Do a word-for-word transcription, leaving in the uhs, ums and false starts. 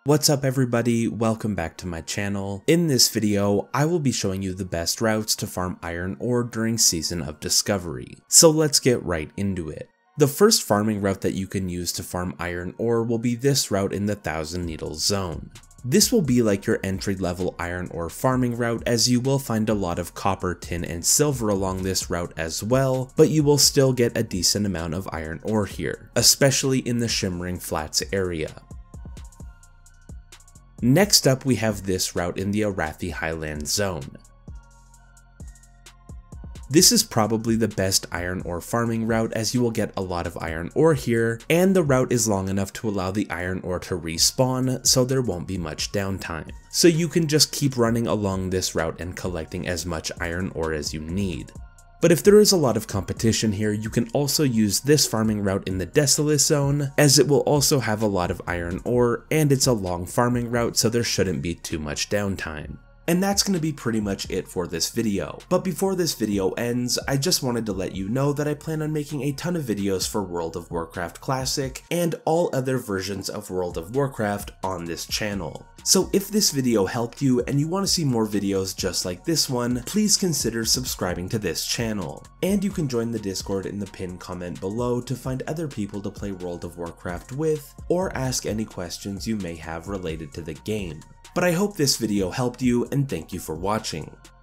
What's up everybody, welcome back to my channel. In this video, I will be showing you the best routes to farm iron ore during Season of Discovery. So let's get right into it. The first farming route that you can use to farm iron ore will be this route in the Thousand Needles zone. This will be like your entry level iron ore farming route, as you will find a lot of copper, tin, and silver along this route as well, but you will still get a decent amount of iron ore here, especially in the Shimmering Flats area. Next up, we have this route in the Arathi Highlands zone. This is probably the best iron ore farming route, as you will get a lot of iron ore here, and the route is long enough to allow the iron ore to respawn, so there won't be much downtime. So you can just keep running along this route and collecting as much iron ore as you need. But if there is a lot of competition here, you can also use this farming route in the Desolate zone, as it will also have a lot of iron ore, and it's a long farming route, so there shouldn't be too much downtime. And that's going to be pretty much it for this video. But before this video ends, I just wanted to let you know that I plan on making a ton of videos for World of Warcraft Classic and all other versions of World of Warcraft on this channel. So if this video helped you and you want to see more videos just like this one, please consider subscribing to this channel. And you can join the Discord in the pinned comment below to find other people to play World of Warcraft with, or ask any questions you may have related to the game. But I hope this video helped you, and thank you for watching.